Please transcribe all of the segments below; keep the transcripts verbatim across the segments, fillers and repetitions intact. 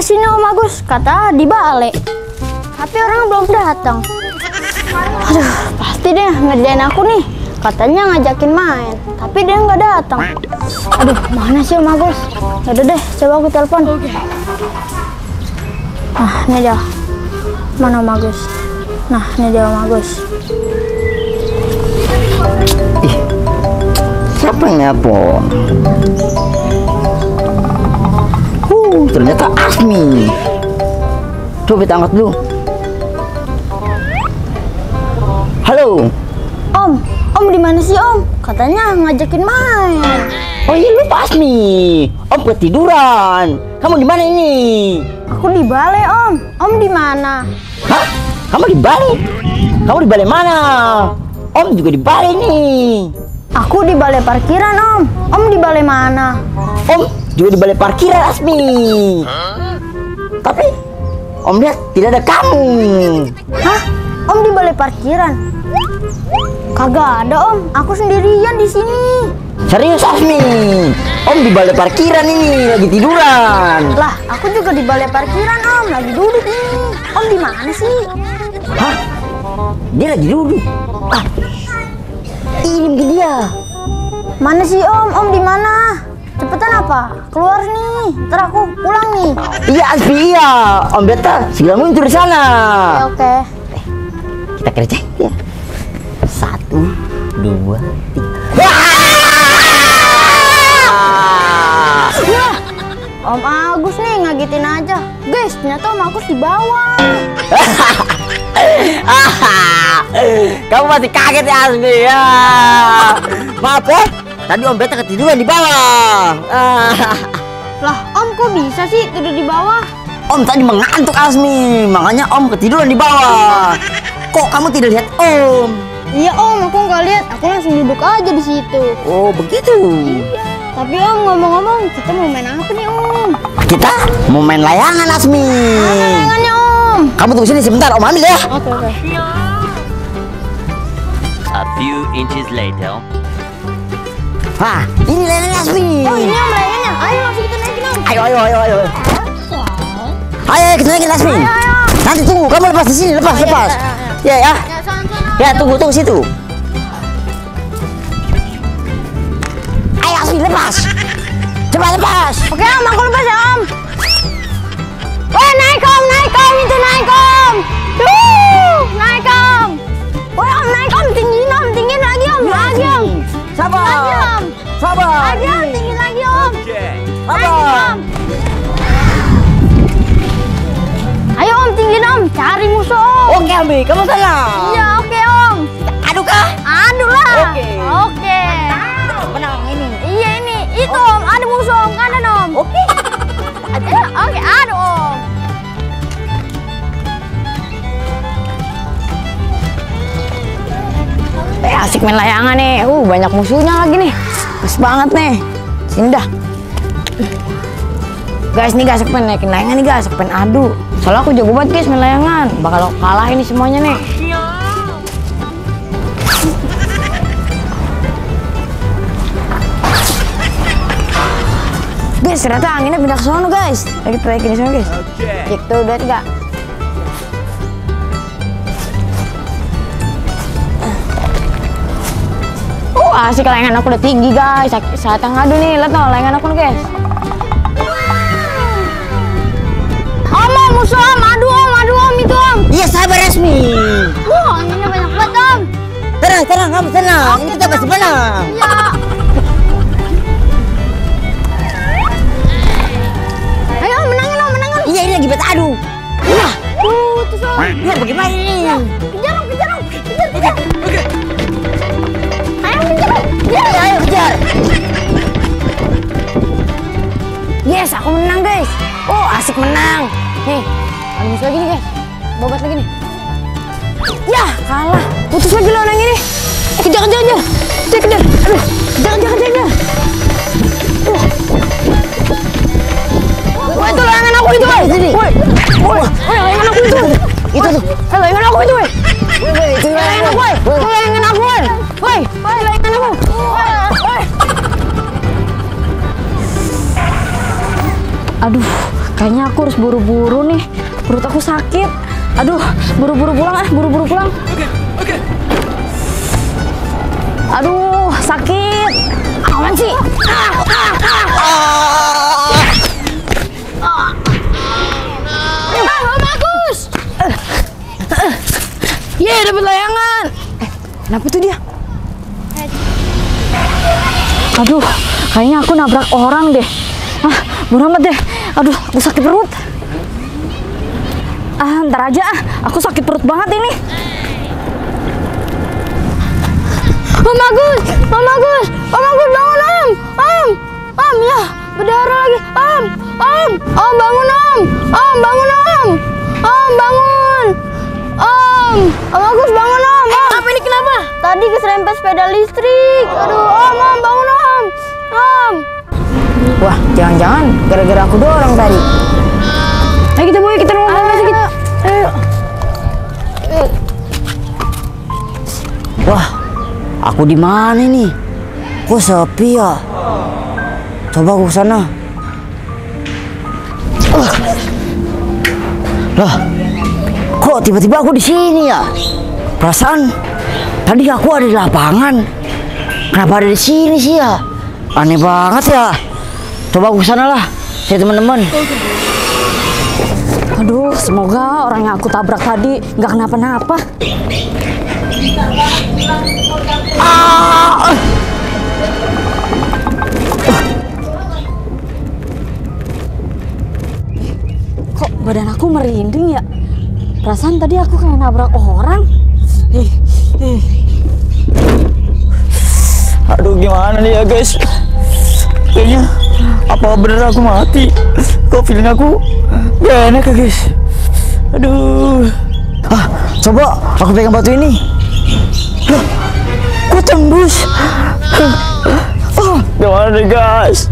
sini Om Agus? Kata di balai. Tapi orang belum datang. Aduh, pasti deh ngerjain aku nih. Katanya ngajakin main, tapi dia nggak datang. Aduh, mana sih Om Agus? Yaudah deh, coba aku telepon. Nah, ini dia. Mana Om Agus? Nah, ini dia Om Agus. Ih, siapa yang nelpon? Uh, ternyata Asmi. Coba kita angkat dulu. Halo. Om, Om di mana sih Om? Katanya ngajakin main. Oh iya, lu Asmi. Om ketiduran. Kamu di mana ini? Aku di balai Om. Om di mana? Hah? Kamu di balai? Kamu di balai mana? Om juga di balai nih. Aku di balai parkiran Om. Om di balai mana? Om juga di balai parkiran Asmi. Tapi Om lihat tidak ada kamu. Hah? Om di balai parkiran? Kagak ada Om. Aku sendirian di sini. Serius Asmi? Om di balai parkiran ini lagi tiduran. Lah, aku juga di balai parkiran Om. Lagi duduk ini. Om di mana sih? Hah? Dia lagi duduk. Ah, ini mungkin dia. Mana sih Om? Om di mana? Cepetan apa? Keluar nih. Ntar aku pulang nih. Iya Asmi, iya. Om Beta segera muncul di sana. Oke, oke. Eh, kita kerja ya. Satu, dua, tiga. Wah! Wah, Om Agus nih ngagetin aja. Guys, ternyata Om Agus di bawah. Kamu masih kaget ya Asmi ya. Maaf ya, tadi Om Beta ketiduran di bawah. Lah, Om kok bisa sih tidur di bawah? Om tadi mengantuk Asmi, makanya Om ketiduran di bawah. Kok kamu tidak lihat Om? Iya Om, aku nggak lihat. Aku langsung duduk aja di situ. Oh begitu. Iya. Tapi Om ngomong-ngomong, kita mau main apa nih Om? Kita mau main layangan Asmi. Mana layangannya Om? Kamu tunggu sini sebentar, Om ambil ya. Oke oke. A few inches later. Wah, ini layangan Asmi. Oh ini Om layangannya. Ayo langsung kita naikin Om. Ayo, ayo, ayo, ayo. Ayo, ayo kita naikin Asmi. Ayo, ayo. Nanti tunggu, kamu lepas di sini, lepas, Oh, iya, lepas. iya, iya. Ya, ya. Ya, sana, sana. Ya, tunggu, tunggu situ. Ayo Asmi, lepas. Coba lepas. Oke Om, aku lepas ya Om. Wah naik Om, naik Om, itu naik Om. Duh, naik Om. Wah Om, naik Om, tinggiin Om, tinggiin lagi Om, lagi Om. Sabar. Lagi Om. Sabar. Lagi Om, tinggiin lagi Om. Naikin Sabar. Om. Ayo Om, tinggiin Om, cari musuh Om. Oke Ami, kamu sana. Iya oke Om. Adu kah? Adu lah. Oke. Oke. Menang ini. Iya ini, itu Om, ada musuh Om, kanan Om. Oke. Ayo, oke, adu Om. Eh, asik main layangan nih. Uh, banyak musuhnya lagi nih. Pas banget nih. Sini dah. Guys, nih guys, aku pengen naikin layangan nih guys. Aku pengen adu. Soalnya aku jago banget guys main layangan. Bakal aku kalah ini semuanya nih. Guys, ternyata anginnya pindah ke sono guys. Lagi kita naikin di sono guys. Satu, dua, tiga. Oh, asik layangan aku udah tinggi guys. Saat yang ngadu nih, lihat tuh layangan aku nih guys. Om, Om, musuh Om, adu Om, adu Om, itu Om. Iya sabar Asmi. Wah, anginnya banyak banget Om. Tenang, tenang, kamu tenang. Ini kita pasti menang. Iya. Ayo Om, menangin Om, menangin. Iya ini lagi bet adu. Wah, Uh, terus Om. lihat bagaimana ini. Kejar Om, kejar Om, kejar, kejar. Ayo kejar Om. Iya, ayo kejar. Yes, aku menang guys. Oh, asik menang. Nih, ada musuh lagi nih guys. Bobat lagi nih. Ya, kalah. Putus lagi lawan yang ini. Eh, kejar, kejar, kejar. Kejar, kejar. Aduh, kejar, kejar, kejar, kejar. Uh. Wah, itu layangan aku itu, woi. Sini. Woi, woi, woi, layangan aku itu. Itu tuh. Eh, layangan aku itu, woi. Itu Layangan aku, woi. Itu layangan aku, woi. Woi, woi, layangan aku. Woi, woi. Aduh, kayaknya aku harus harus buru-buru nih. Perut aku sakit. Aduh, buru-buru pulang ah, buru-buru pulang. Oke, oke. Aduh, sakit. Aman sih. Ah, ah, ah. Ah, Om Agus. Ye, dapat layangan. Eh, kenapa tuh dia? Aduh, kayaknya aku nabrak orang deh. Ah, bodo amat deh. Aduh, aku sakit perut. Ah, ntar aja ah. Aku sakit perut banget ini. Om Agus, Om Agus, Om Agus bangun Om, Om, Om ya berdarah lagi, Om, Om, Om bangun Om, Om bangun Om, Om bangun, Om, Om Agus bangun Om, Om. Apa ini kenapa? Tadi keserempet sepeda listrik, aduh Om, Om bangun Om, Om. Wah, jangan-jangan gara-gara aku dorong tadi. Ayo kita boy, kita nolong Om sedikit. Ayo. Wah, aku di mana nih? Kok sepi ya? Coba aku ke sana. Uh. Lah, kok tiba-tiba aku di sini ya? Perasaan tadi aku ada di lapangan. Kenapa ada di sini sih ya? Aneh banget ya. Coba aku ke sana lah, saya teman-teman. Aduh, semoga orang yang aku tabrak tadi nggak kenapa-napa. Ah! Kok badan aku merinding ya? Perasaan tadi aku kayak nabrak orang. Eh, eh. Aduh, gimana nih ya guys? Kayaknya apa bener aku mati? Kok feeling aku gak enak ya guys? Aduh. Ah, coba aku pegang batu ini. Loh, kok tembus? Oh, gimana nih guys?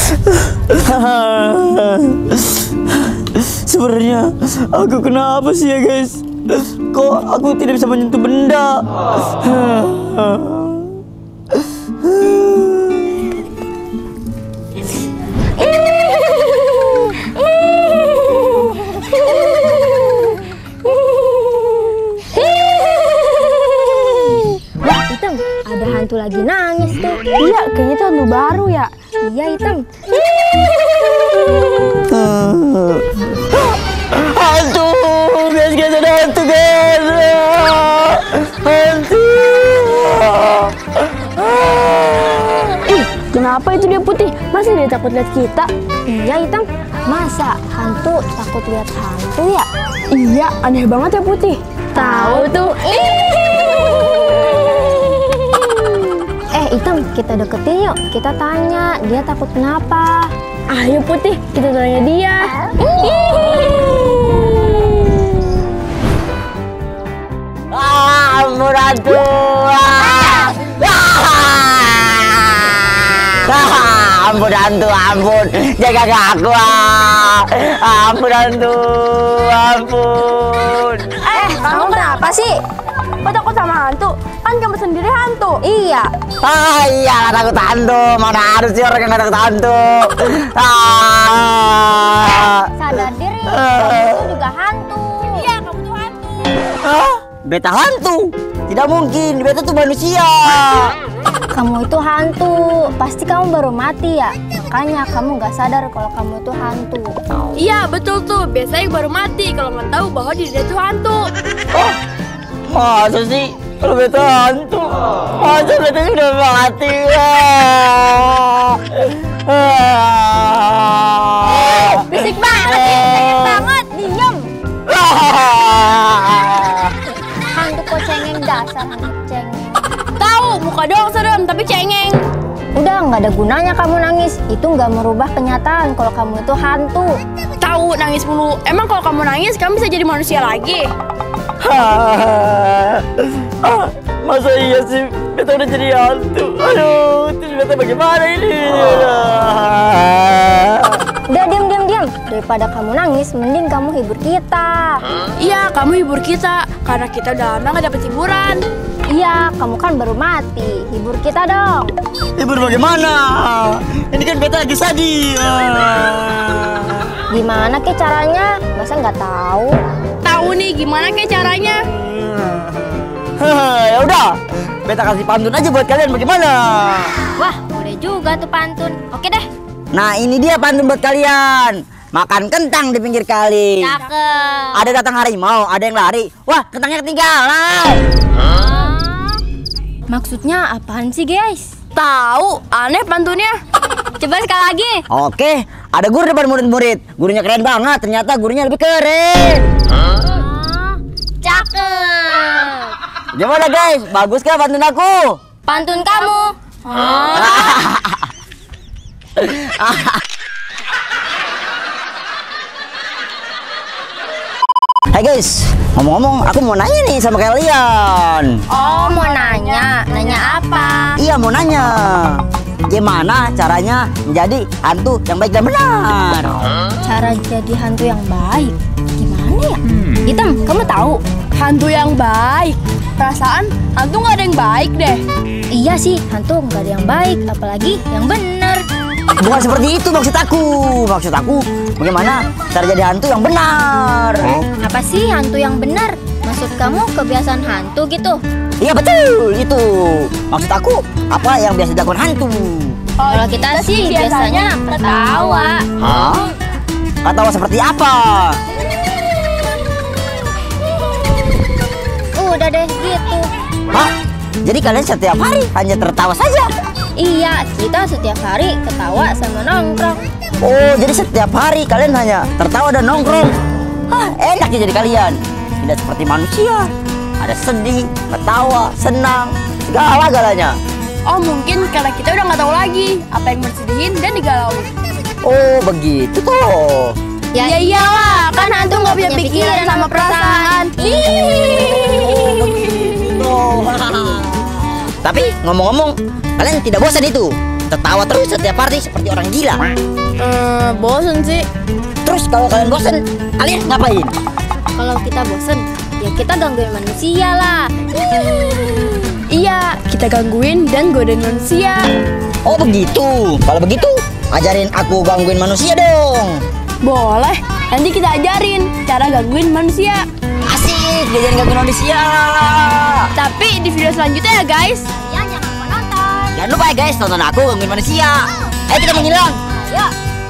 Sebenarnya aku kenapa sih ya guys? Kok aku tidak bisa menyentuh benda? Hitam, ada hantu lagi nangis tuh. Iya, kayaknya itu hantu baru ya. Iya Hitam. Hantu, guys, guys, ada hantu guys. Hantu. Ih, kenapa itu dia putih? Masih dia takut lihat kita? Iya Hitam. Masa hantu takut lihat hantu ya? Iya, aneh banget ya putih. Tahu tuh. Eh Hitam, kita deketin yuk. Kita tanya, dia takut kenapa? Ayo putih, kita tanya dia. Ah, ampun hantu. Ah, ah, ampun hantu, ampun. Jaga aku. Ah, ampun hantu, ampun. Eh, kamu kenapa sih? Kok takut sama hantu? Kan kamu sendiri hantu. Iya. Ah, iyalah takut hantu. Mana ada sih orang yang nggak takut hantu? Ah. Sadar diri, kamu juga hantu. Iya, kamu tuh hantu. Ah, beta hantu? Tidak mungkin, beta tuh manusia. Kamu itu hantu. Pasti kamu baru mati ya. Makanya kamu nggak sadar kalau kamu itu hantu. Iya betul tuh, biasanya baru mati kalau nggak tahu bahwa dirinya itu hantu. Oh, masa sih? Kalau beta hantu, masa beta sudah mati? Ah. Ah. Bisik banget, pengen banget, diam. Ah. Hantu kok cengeng, dasar hantu cengeng. Tahu muka doang serem tapi cengeng. Udah nggak ada gunanya kamu nangis. Itu nggak merubah kenyataan kalau kamu itu hantu. Tahu nangis mulu. Emang kalau kamu nangis kamu bisa jadi manusia lagi? Ah, masa iya sih beta udah jadi hantu? Aduh, terus beta bagaimana ini? Ah. Udah diam diam diam. Daripada kamu nangis, mending kamu hibur kita. Iya, kamu hibur kita karena kita udah lama nggak dapet hiburan. Iya, kamu kan baru mati. Hibur kita dong. Hibur bagaimana? Ini kan beta lagi sedih. Ah. Gimana ke caranya? Masa nggak tahu? Tahu nih gimana kayak caranya? Ya udah, beta kasih pantun aja buat kalian, bagaimana? Wah, boleh juga tuh pantun. Oke deh. Nah, ini dia pantun buat kalian. Makan kentang di pinggir kali. Cakep. Ada datang harimau, ada yang lari. Wah, kentangnya ketinggalan. Maksudnya apaan sih guys? Tahu, aneh pantunnya. Coba sekali lagi. Oke, ada guru depan murid-murid. Gurunya keren banget, ternyata gurunya lebih keren. Cakep. Gimana guys? Bagus kah pantun aku? Pantun kamu. Hai guys, ngomong-ngomong, aku mau nanya nih sama kalian. Oh, mau nanya. Nanya apa? Iya, mau nanya. Gimana caranya menjadi hantu yang baik dan benar? Cara jadi hantu yang baik. Gimana ya? Hitam, kamu tahu? Hantu yang baik. Perasaan hantu nggak ada yang baik deh. Iya sih, hantu nggak ada yang baik, apalagi yang benar. Bukan seperti itu maksud aku. Maksud aku, bagaimana cara jadi hantu yang benar? Apa sih hantu yang benar? Maksud kamu kebiasaan hantu gitu? Iya betul, itu. Maksud aku, apa yang biasa dilakukan hantu? Kalau kita sih biasanya ketawa. Hah? Ketawa seperti apa? Udah deh gitu. Hah? Jadi kalian setiap hari hanya tertawa saja? Iya, kita setiap hari ketawa sama nongkrong. Oh, jadi setiap hari kalian hanya tertawa dan nongkrong? Hah, enak ya jadi kalian. Tidak seperti manusia. Ada sedih, ketawa, senang, segala-galanya. Oh mungkin karena kita udah nggak tahu lagi apa yang bersedihin dan digalauin. Oh, begitu toh. Ya, ya iyalah, kan hantu nggak punya pikiran sama perasaan. Tapi ngomong-ngomong, kalian tidak bosan itu? Tertawa terus setiap hari seperti orang gila. Eh, bosen sih. Terus kalau kalian bosan, kalian ngapain? Kalau kita bosen, ya kita gangguin manusia lah. Iya, kita gangguin dan godain manusia. Oh begitu. Kalau begitu, ajarin aku gangguin manusia dong. Boleh, nanti kita ajarin cara gangguin manusia. Asik, diajarin gangguin manusia. Tapi di video selanjutnya ya guys. Ya, jangan lupa nonton. Jangan lupa ya guys, tonton aku gangguin manusia. Ayo kita menghilang. Ayo.